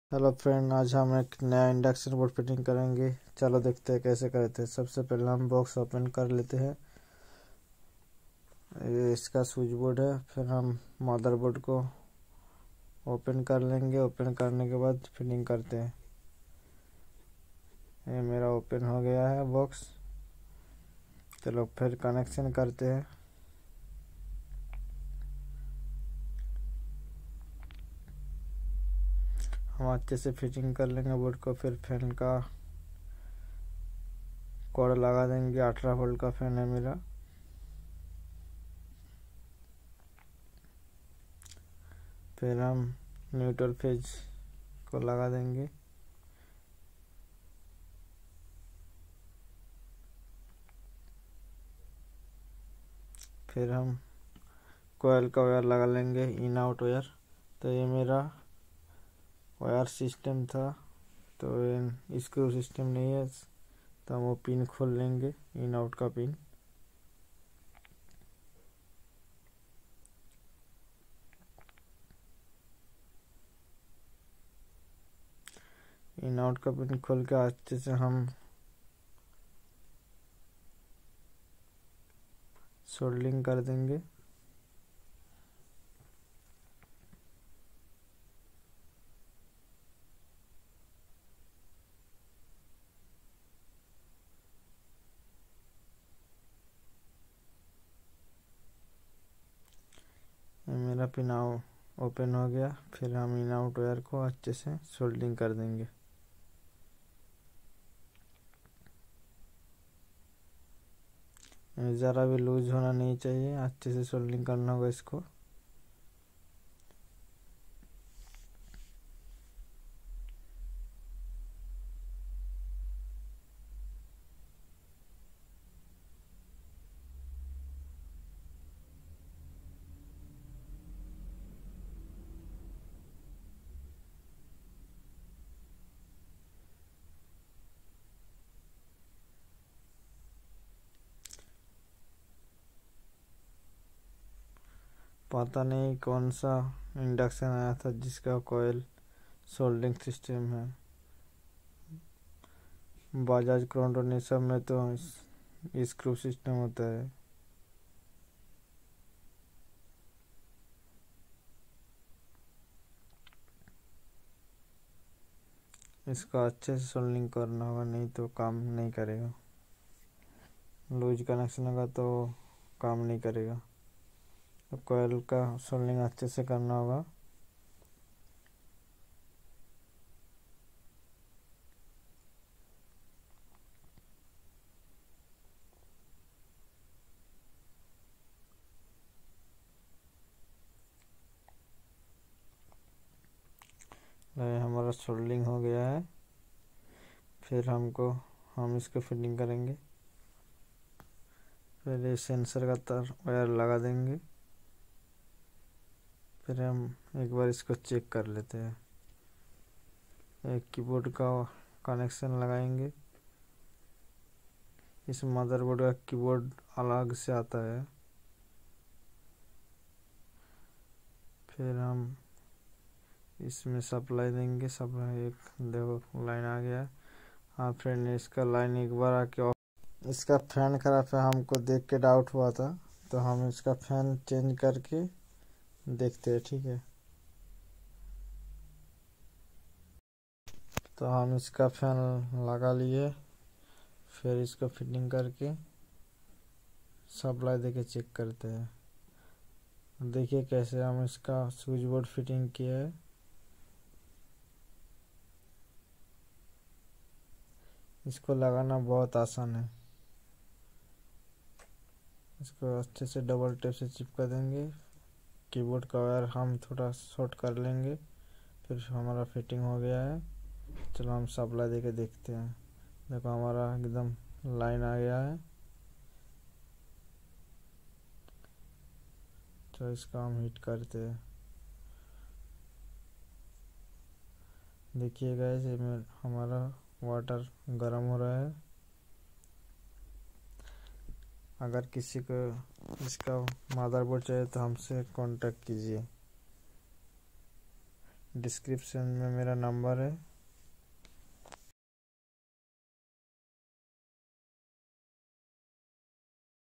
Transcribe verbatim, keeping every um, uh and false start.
Hello friend, आज हम एक नया इंडक्शन बोर्ड फिटिंग करेंगे। चलो देखते हैं कैसे करते हैं। सबसे पहले हम बॉक्स ओपन कर लेते हैं। ये इसका स्विच बोर्ड है। फिर हम मदरबोर्ड को ओपन कर लेंगे। ओपन करने के बाद फिटिंग करते हैं। ये मेरा ओपन हो गया है बॉक्स। चलो फिर कनेक्शन करते हैं। हम अच्छे से फिटिंग कर लेंगे बोर्ड को। फिर फैन का कॉर्ड लगा देंगे। अठारह वोल्ट का फैन है मेरा। फिर हम न्यूट्रल फेज को लगा देंगे। फिर हम कोयल का वायर लगा लेंगे, इन आउट वायर। तो ये मेरा वायर सिस्टम था, तो ये स्क्रू सिस्टम नहीं है, तो हम वो पिन खोल लेंगे, इन आउट का पिन। इन आउट का पिन खोल के अच्छे से हम सोल्डरिंग कर देंगे। मेरा पिन ओपन हो गया। फिर हम इन आउट वायर को अच्छे से सोल्डरिंग कर देंगे। ज़रा भी लूज होना नहीं चाहिए, अच्छे से सोल्डरिंग करना होगा इसको। पता नहीं कौन सा इंडक्शन आया था जिसका कॉइल सोल्डरिंग सिस्टम है। बजाज क्रोनोटन ये सब में तो स्क्रू सिस्टम होता है। इसका अच्छे से सोल्डरिंग करना होगा, नहीं तो काम नहीं करेगा। लूज कनेक्शन होगा तो काम नहीं करेगा। तो कोयल का सोल्डरिंग अच्छे से करना होगा। हमारा सोल्डरिंग हो गया है। फिर हमको हम इसको फिटिंग करेंगे। फिर ये सेंसर का तार वायर लगा देंगे। फिर हम एक बार इसको चेक कर लेते हैं। एक कीबोर्ड का कनेक्शन लगाएंगे। इस मदरबोर्ड का कीबोर्ड अलग से आता है। फिर हम इसमें सप्लाई देंगे। सप्लाई एक देखो लाइन आ गया। हाँ फ्रेंड, इसका लाइन एक बार आके ऑफ। इसका फैन खराब है, हमको देख के डाउट हुआ था, तो हम इसका फैन चेंज करके देखते हैं। ठीक है, तो हम इसका फैन लगा लिए। फिर इसको फिटिंग करके सप्लाई देके चेक करते हैं। देखिए कैसे हम इसका स्विच बोर्ड फिटिंग किया है। इसको लगाना बहुत आसान है। इसको अच्छे से डबल टेप से चिपका देंगे। कीबोर्ड का वायर हम थोड़ा शॉर्ट कर लेंगे। फिर हमारा फिटिंग हो गया है। चलो हम सप्लाई देके देखते हैं। देखो हमारा एकदम लाइन आ गया है। तो इसका हम हीट करते हैं। देखिए गाइस, ये हमारा वाटर गर्म हो रहा है। अगर किसी को इसका मदरबोर्ड चाहिए तो हमसे कांटेक्ट कीजिए। डिस्क्रिप्शन में मेरा नंबर है,